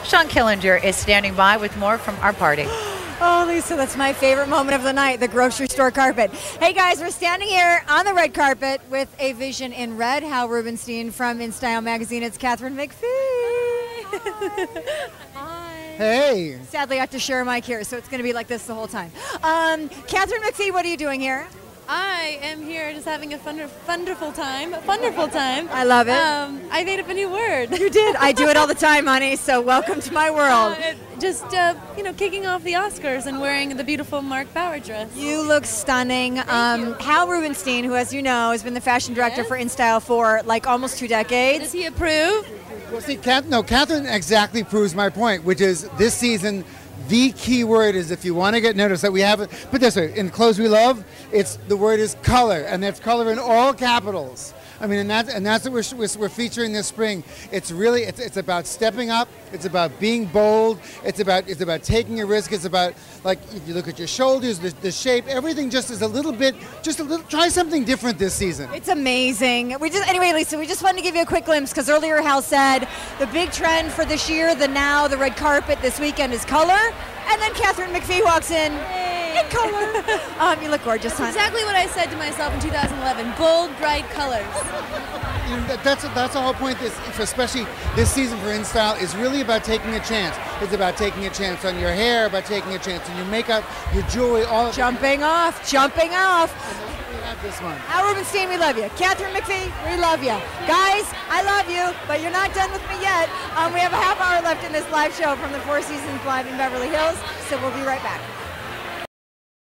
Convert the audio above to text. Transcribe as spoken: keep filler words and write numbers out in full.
Sean Killinger is standing by with more from our party. Oh, Lisa, that's my favorite moment of the night, the grocery store carpet. Hey, guys, we're standing here on the red carpet with a vision in red. Hal Rubenstein from In Style magazine. It's Katharine McPhee. Hi. Hey. Sadly, I have to share a mic here, so it's going to be like this the whole time. Um, Katharine McPhee, what are you doing here? I am here just having a fun, wonderful time. A wonderful time. I love it. Um, I made up a new word. You did. I do it all the time, honey, so welcome to my world. Uh, just, uh, you know, kicking off the Oscars and wearing the beautiful Mark Bauer dress. You look stunning. Um, Hal Rubenstein, who, as you know, has been the fashion director Yes. for In Style for like almost two decades. Does he approve? Well, see, Kath, no, Katharine exactly proves my point, which is this season, the key word is, if you want to get noticed, that we have it. Put this way, in clothes we love, it's the word is color, and that's color in all capitals. I mean, and that's and that's what we're, we're featuring this spring. It's really it's, it's about stepping up. It's about being bold. It's about it's about taking a risk. It's about, like, if you look at your shoulders, the, the shape, everything just is a little bit, just a little. Try something different this season. It's amazing. We just anyway, Lisa. We just wanted to give you a quick glimpse because earlier Hal said the big trend for this year, the now, the red carpet this weekend is color, and then Katharine McPhee walks in in color. um, you look gorgeous, That's hon. exactly what I said to myself in two thousand eleven. Bold, bright colors. You know, that, that's that's the whole point. This, especially this season for In Style, is really about taking a chance. It's about taking a chance on your hair, about taking a chance on your makeup, your jewelry, all of Jumping off, jumping off. we have this month. Hal Rubenstein, we love you. Katharine McPhee, we love you. Guys, I love you, but you're not done with me yet. Um, we have a half hour left in this live show from the Four Seasons Live in Beverly Hills, so we'll be right back.